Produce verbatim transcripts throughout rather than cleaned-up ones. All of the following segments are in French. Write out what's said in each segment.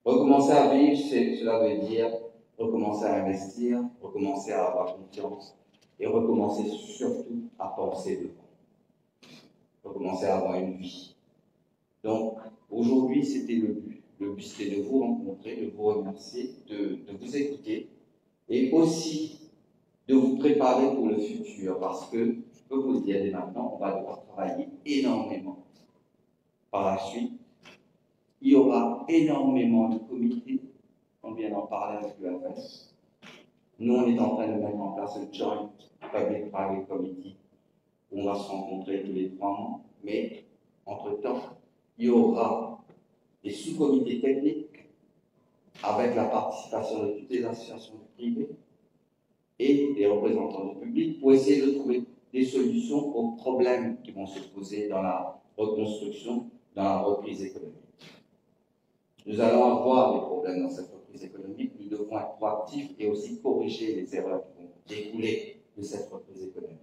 Recommencer à vivre, cela veut dire recommencer à investir, recommencer à avoir confiance et recommencer surtout à penser devant. Recommencer à avoir une vie. Donc, aujourd'hui, c'était le but. Le but, c'était de vous rencontrer, de vous remercier, de, de vous écouter et aussi de vous préparer pour le futur parce que, je peux vous le dire dès maintenant, on va devoir travailler énormément. Par la suite, il y aura énormément de comités. On vient d'en parler avec l'U F S. Nous, on est en train de mettre en place le Joint Public-Private Committee où on va se rencontrer tous les trois mois. Mais, entre-temps, il y aura des sous-comités techniques avec la participation de toutes les associations privées et des représentants du public pour essayer de trouver des solutions aux problèmes qui vont se poser dans la reconstruction, dans la reprise économique. Nous allons avoir des problèmes dans cette reprise économique, nous devons être proactifs et aussi corriger les erreurs qui vont découler de cette reprise économique.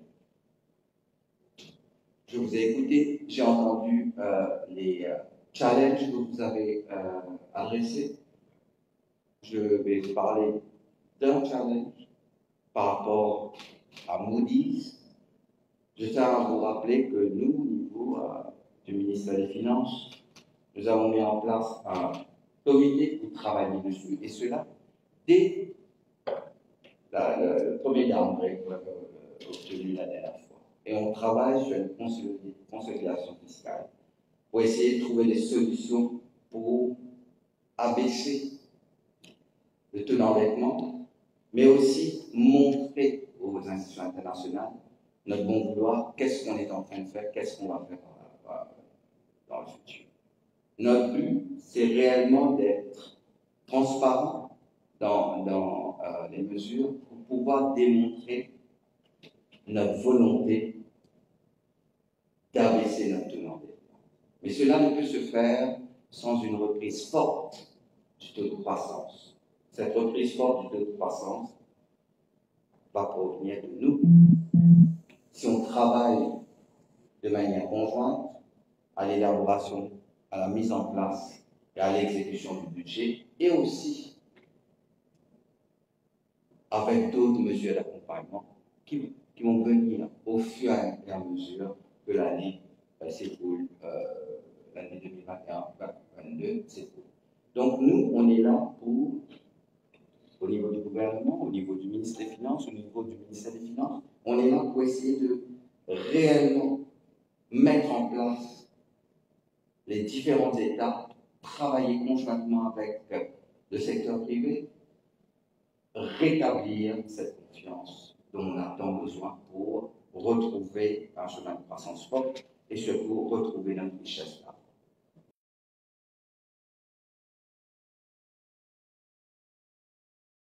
Je vous ai écouté, j'ai entendu euh, les euh, challenges que vous avez euh, adressés. Je vais vous parler d'un challenge par rapport à Moody's. Je tiens à vous rappeler que nous, au niveau euh, du ministère des Finances, nous avons mis en place un comité pour travailler dessus, et cela dès la, le, le premier downgrade qu'on avait obtenu la dernière fois. Et on travaille sur une consolidation fiscale pour essayer de trouver des solutions pour abaisser le taux d'endettement, mais aussi montrer aux institutions internationales notre bon vouloir, qu'est-ce qu'on est en train de faire, qu'est-ce qu'on va faire dans le futur. Notre but, c'est réellement d'être transparent dans, dans euh, les mesures pour pouvoir démontrer notre volonté d'abaisser notre taux d'endettement. Mais cela ne peut se faire sans une reprise forte du taux de croissance. Cette reprise forte du taux de croissance va provenir de nous. Si on travaille de manière conjointe à l'élaboration, à la mise en place et à l'exécution du budget, et aussi avec d'autres mesures d'accompagnement qui, qui vont venir au fur et à mesure que l'année euh, s'écoule, euh, l'année deux mille vingt et un deux mille vingt-deux s'écoule. Donc nous, on est là pour, au niveau du gouvernement, au niveau du ministère des Finances, au niveau du ministère des Finances, on est là pour essayer de réellement mettre en place les différentes étapes, travailler conjointement avec le secteur privé, rétablir cette confiance dont on a tant besoin pour retrouver un chemin de croissance forte et surtout retrouver notre richesse.